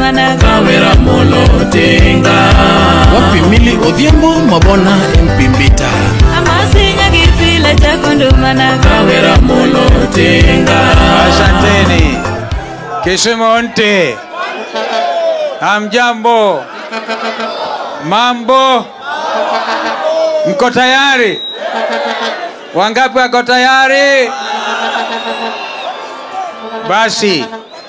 mana Kawera Molo Odinga. Wapi Milly Odhiambo Mabona Mpimbita. Amasinga kifile cha kundumana Kawera Molo Odinga. Asanteni. Kisumu Onte. Hamjambo. Mambo. Mko tayari? Wangapi wako tayari? Basi.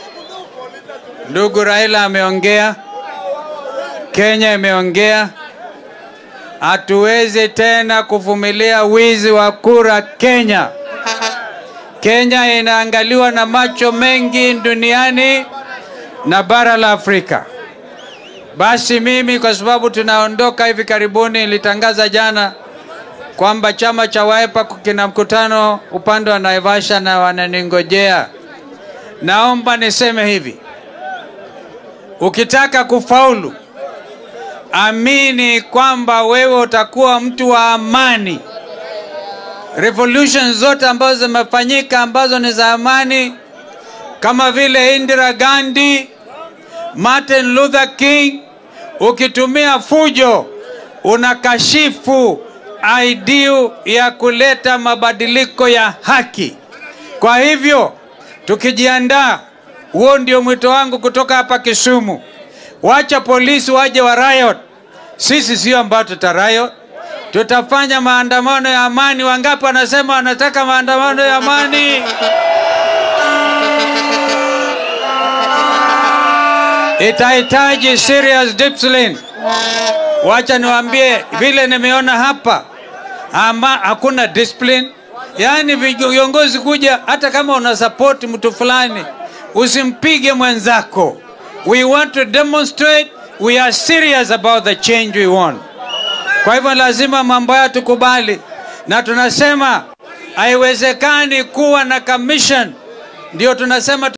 Ndugu Raila ameongea. Kenya imeongea. Hatuwezi tena kuvumilia wizi wa kura Kenya. Kenya inaangaliwa na macho mengi duniani na bara la Afrika. Basi mimi kwa sababu tunaondoka hivi karibuni, nilitangaza jana kwamba chama cha Wiper kina mkutano upande wa Naivasha na wananingojea. Naomba niseme hivi. Ukitaka kufaulu, amini kwamba wewe utakuwa mtu wa amani. Revolution zote ambazo zimefanyika ambazo ni za amani, kama vile Indira Gandhi, Martin Luther King, ukitumia fujo unakashifu idea ya kuleta mabadiliko ya haki. Kwa hivyo tukijiandaa, huo ndio mwito wangu kutoka hapa Kisumu. Wacha polisi waje wa riot. Sisi sio ambao tutariot. Tutafanya maandamano ya amani. Wangapi wanasema wanataka maandamano ya amani? Itahitaji serious discipline. Wacha niwaambie vile nimeona hapa, ama hakuna discipline. Yani viongozi kuja, hata kama una support mtu fulani, usimpige mwenzako. We want to demonstrate we are serious about the change we want. Kwa hivyo lazima mambo haya tukubali, na tunasema haiwezekani kuwa na commission. Ndio tunasema